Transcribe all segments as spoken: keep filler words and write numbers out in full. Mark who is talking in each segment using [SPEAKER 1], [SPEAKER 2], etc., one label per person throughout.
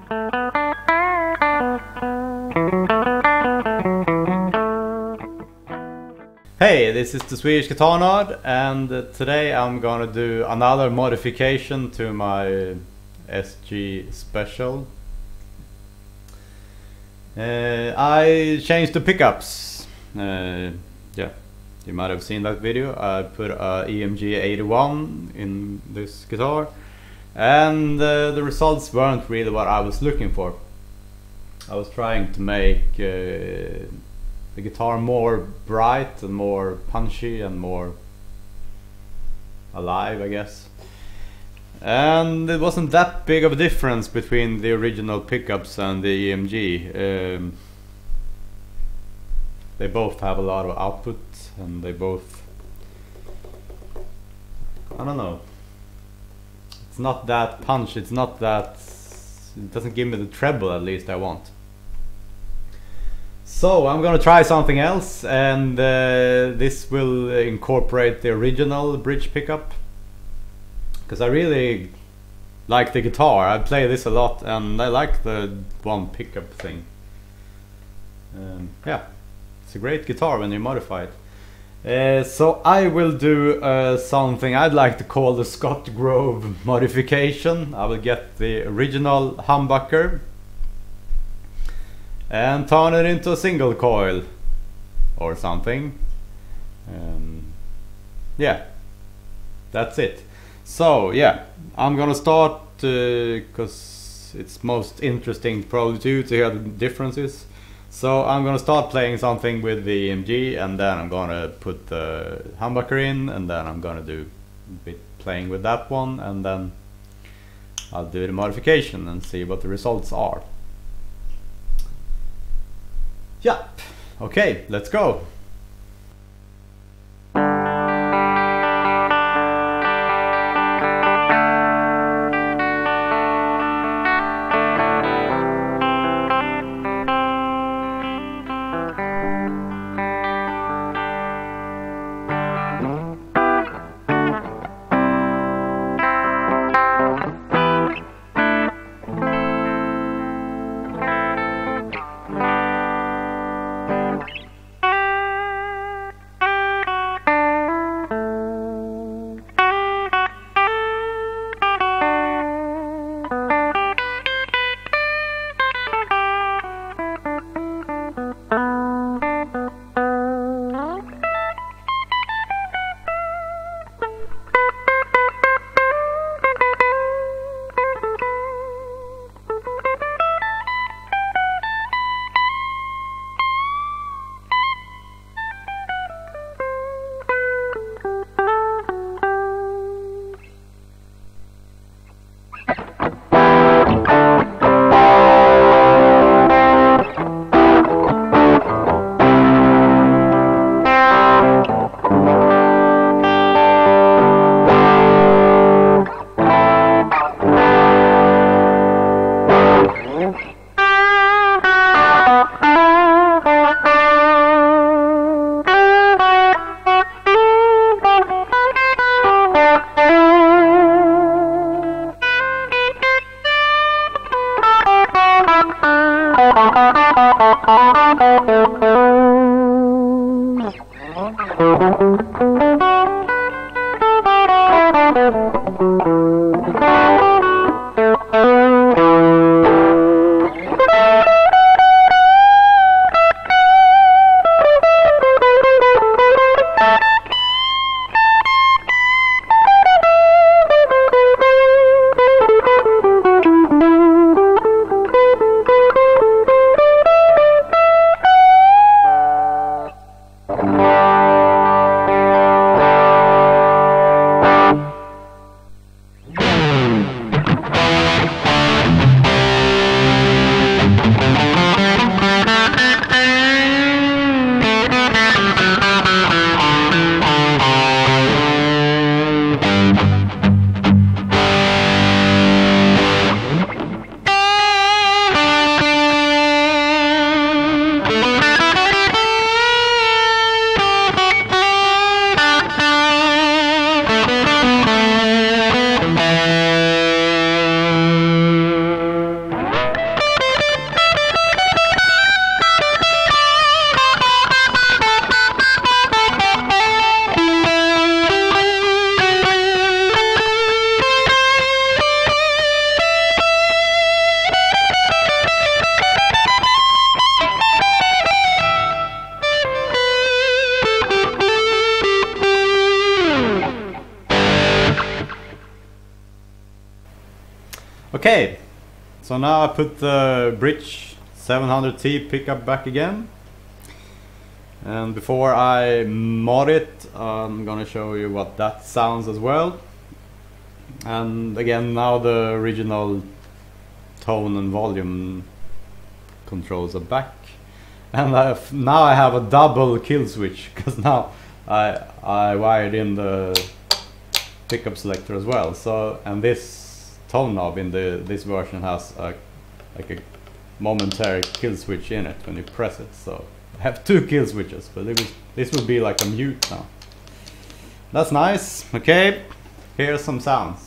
[SPEAKER 1] Hey, this is the Swedish Guitar Nerd, and uh, today I'm gonna do another modification to my S G Special. Uh, I changed the pickups. Uh, yeah, you might have seen that video. I put a E M G eighty-one in this guitar, and uh, the results weren't really what I was looking for. I was trying to make uh, the guitar more bright and more punchy and more alive, I guess. And it wasn't that big of a difference between the original pickups and the E M G. Um, they both have a lot of output, and they both, I don't know, it's not that punch, it's not that, it doesn't give me the treble at least I want. So I'm gonna try something else, and uh, this will incorporate the original bridge pickup, because I really like the guitar. I play this a lot and I like the one pickup thing. Um, yeah, it's a great guitar when you modify it. Uh, so I will do uh, something I'd like to call the Scott Grove modification. I will get the original humbucker and turn it into a single coil or something. Um, yeah, that's it. So yeah, I'm gonna start because uh, it's most interesting probably too to hear the differences. So I'm gonna start playing something with the E M G, and then I'm gonna put the humbucker in, and then I'm gonna do a bit playing with that one, and then I'll do the modification and see what the results are. Yeah, okay, let's go. Okay, so now I put the bridge seven hundred T pickup back again. And before I mod it, I'm gonna show you what that sounds as well. And again, now the original tone and volume controls are back. And I've, now I have a double kill switch, because now I, I wired in the pickup selector as well. So, and this tone knob in the this version has a, like a momentary kill switch in it when you press it. So I have two kill switches, but it was, this would be like a mute now. That's nice. Okay, here's some sounds.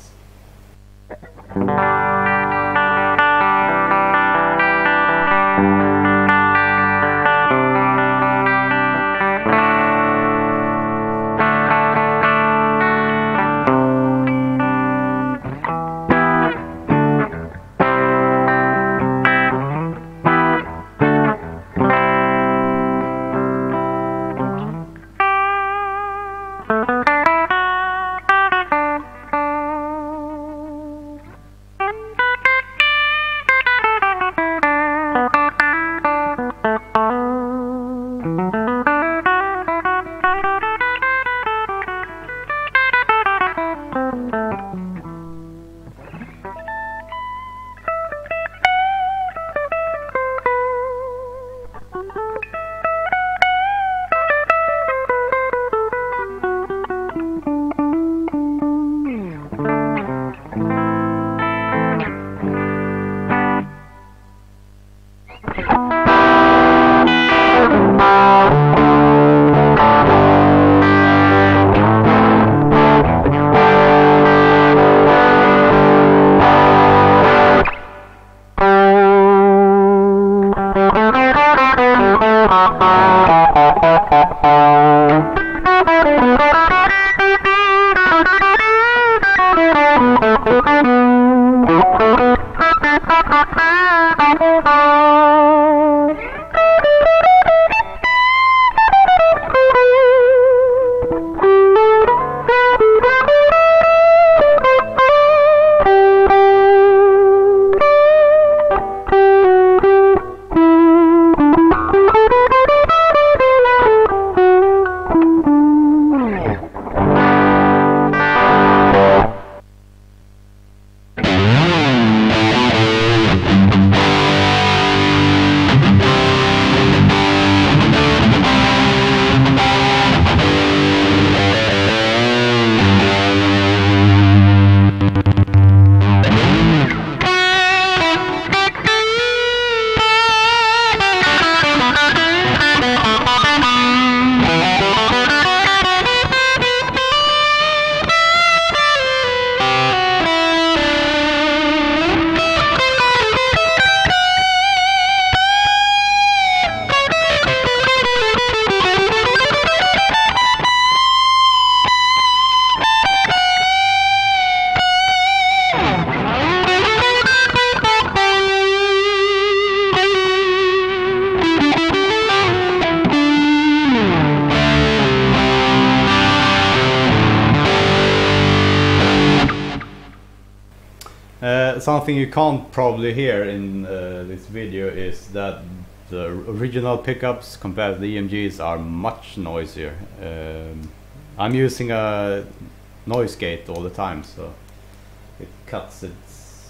[SPEAKER 1] Uh, something you can't probably hear in uh, this video is that the original pickups compared to the E M Gs are much noisier. Um, I'm using a noise gate all the time, so it cuts it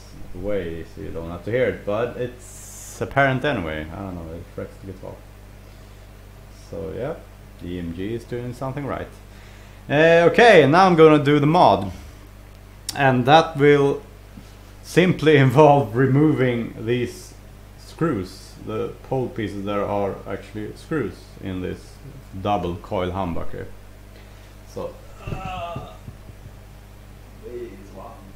[SPEAKER 1] away so you don't have to hear it, but it's apparent anyway. I don't know, it frets the guitar. So yeah, the E M G is doing something right. Uh, okay, now I'm gonna do the mod, and that will simply involve removing these screws. The pole pieces, there are actually screws in this double coil humbucker. So uh, these ones,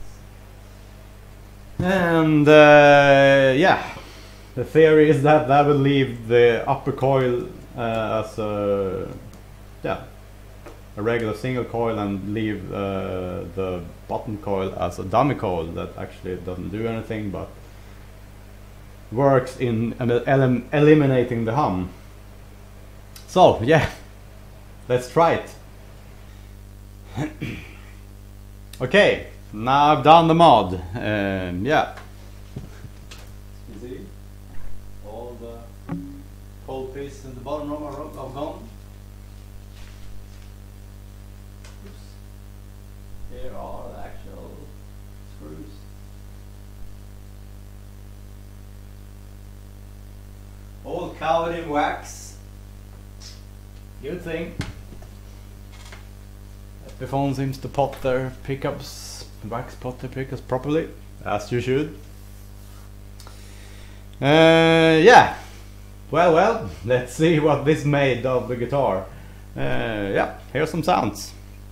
[SPEAKER 1] and uh, yeah, the theory is that that will leave the upper coil uh, as a yeah a regular single coil and leave uh, the bottom coil as a dummy coil that actually doesn't do anything but works in elim eliminating the hum. So yeah, let's try it. Okay, now I've done the mod. Um, yeah, whole piece in the bottom of my rope of gone. Oops. Here are the actual screws. All covered in wax. Good thing. Epiphone seems to pot their pickups, wax pot their pickups properly, as you should. Uh, yeah. Well, well, let's see what this made of the guitar. Uh, yeah, here's some sounds.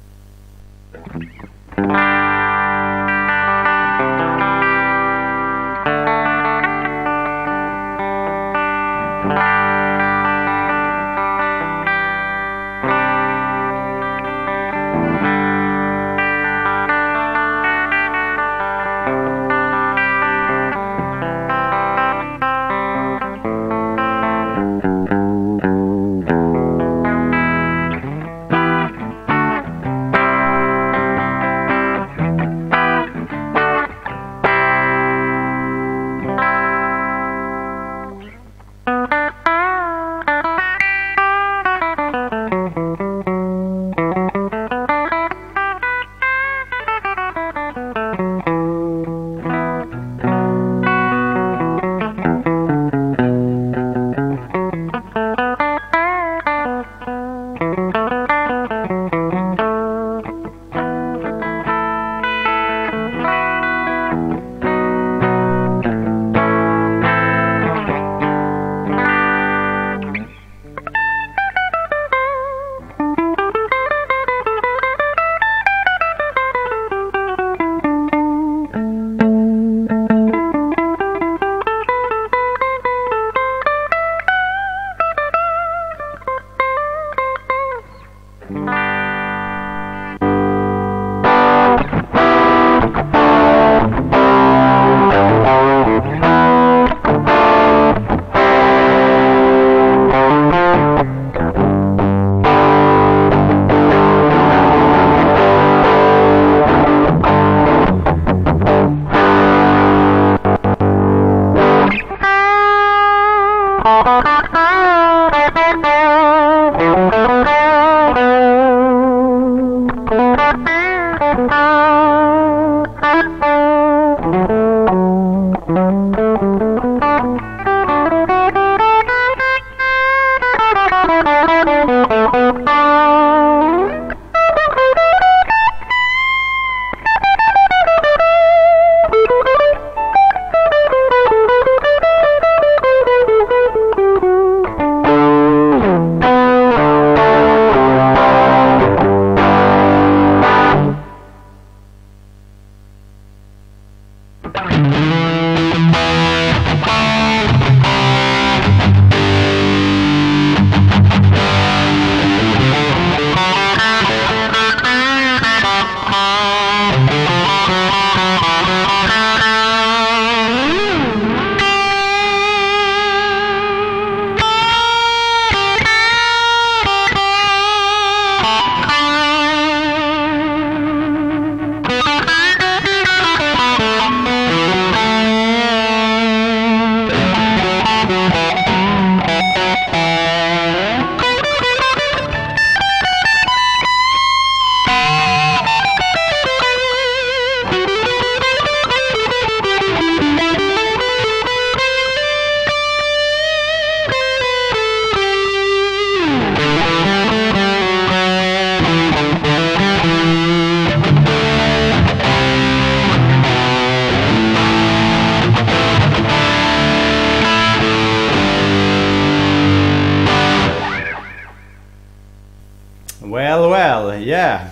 [SPEAKER 1] Well, well, yeah,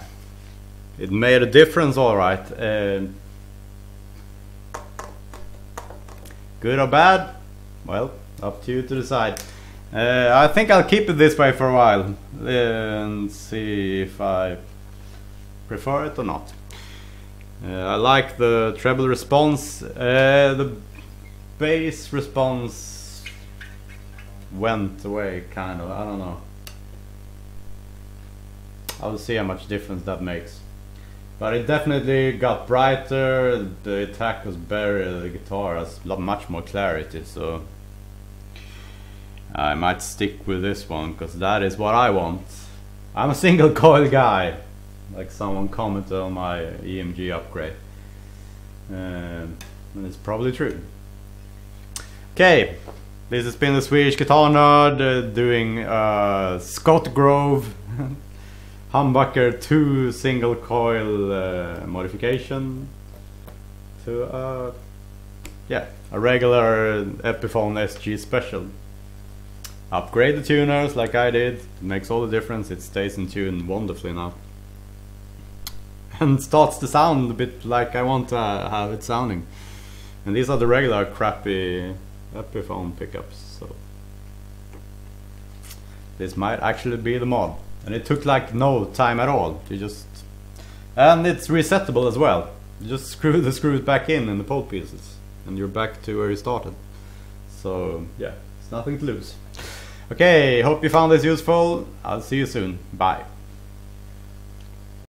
[SPEAKER 1] it made a difference, all right. Uh, good or bad? Well, up to you to decide. Uh, I think I'll keep it this way for a while uh, and see if I prefer it or not. Uh, I like the treble response. Uh, the bass response went away, kind of. I don't know. I'll see how much difference that makes. But it definitely got brighter, the attack was better, the guitar has much more clarity, so I might stick with this one because that is what I want. I'm a single coil guy, like someone commented on my E M G upgrade, um, and it's probably true. Okay, this has been the Swedish Guitar Nerd uh, doing uh, Scott Grove Humbucker two single coil uh, modification to uh, yeah, a regular Epiphone S G special. Upgrade the tuners like I did, it makes all the difference, it stays in tune wonderfully now. And starts to sound a bit like I want to have it sounding. And these are the regular crappy Epiphone pickups, so this might actually be the mod. And it took like no time at all, you just... And it's resettable as well. You just screw the screws back in in the pole pieces and you're back to where you started. So yeah, it's nothing to lose. Okay, hope you found this useful. I'll see you soon. Bye.